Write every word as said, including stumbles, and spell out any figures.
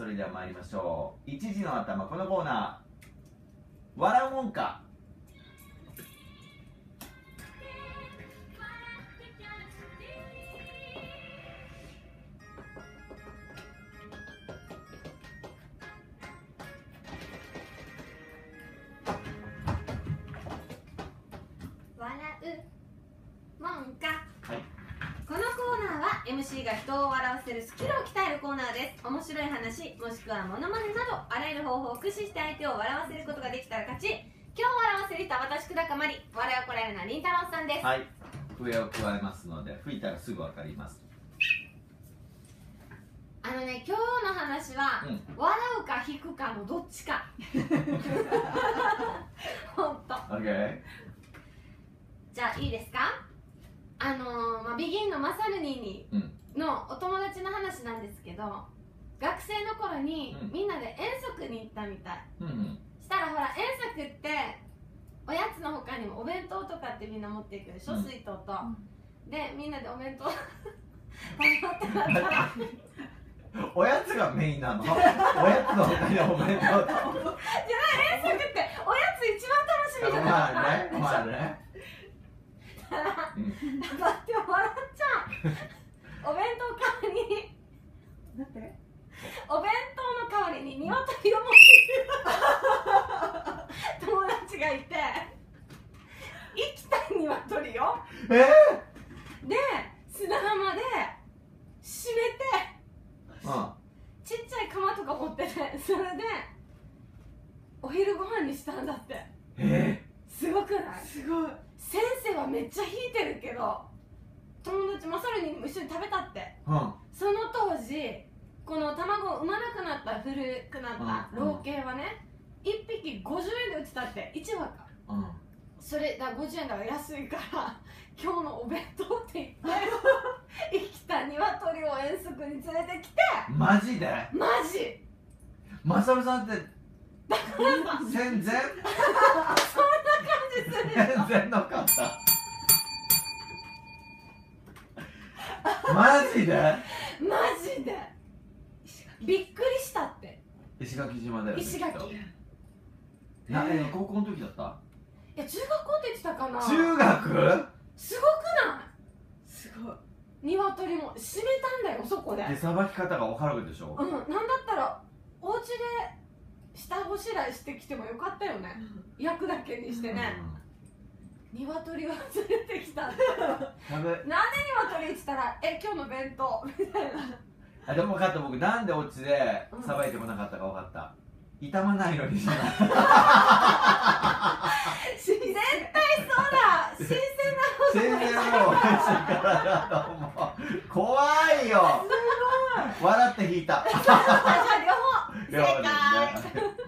それでは参りましょう。一時の頭、このコーナー笑うもんか。 笑うもんか。 はい、 このコーナーは エムシー が人を笑わせるスキルを鍛えるコーナーです。面白い話もしくはモノマネなどあらゆる方法を駆使して相手を笑わせることができたら勝ち。今日笑わせる人は私久高まり、笑いをこらえるのはりんたろうさんです。 はい、笛を加えますので吹いたらすぐ分かります。 あのね、今日の話は、うん、笑うか引くかのどっちかほんと OK。 じゃあいいですか。あのー、まあ、ビギンのマサルニーにのお友達の話なんですけど、学生の頃にみんなで遠足に行ったみたい、うんうん、したらほら遠足っておやつの他にもお弁当とかってみんな持っていくでしょ、うん、水筒と、うん、でみんなでお弁当食べようってなったらおやつがメインなの？おやつの他にお弁当とじゃない、 遠足っておやつ一番楽しみじゃない。 まあね、まあねだから、うん、黙って笑っちゃうお弁当代わりにだってお弁当の代わりに鶏を持ってくる友達がいて、生きた鶏をえー、で砂浜で締めて、うん、ちっちゃい釜とか持ってて、それでお昼ご飯にしたんだって。 えー、すごくない？ すごい。 先生はめっちゃ引いてるけど友達マサルにも一緒に食べたって、うん、その当時この卵産まなくなった古くなった老鶏はね、うん、いっぴきごじゅうえんで売ってたって、いちわか、うん、それだごじゅうえんだから安いから今日のお弁当って言って生きた鶏を遠足に連れてきて。 マジで？ マジ。 マサルさんってだから戦前そんな感じするよ。 全然のかったマジで？ マジでびっくりしたって。 石垣島だよね。 石垣なえ高校の時だった？ いや中学校って言ってたかな。 中学？すごくない？ すごい。 鶏も締めたんだよそこで。 手さばき方が分かるわけでしょ。 うん、なんだったらお家で下ごしらえしてきてもよかったよね、うん、焼くだけにしてね、うん、鶏を連れてきたんだなんで鶏って言ったら「え今日の弁当」みたいな。 あでも分かった、僕なんでお家でさばいてこなかったか分かった、うん、傷まないのにしない絶対そうだ、新鮮な新鮮なのを美味しいからだと思う。怖いよ。 すごい笑って引いた。 じゃあ両方正解。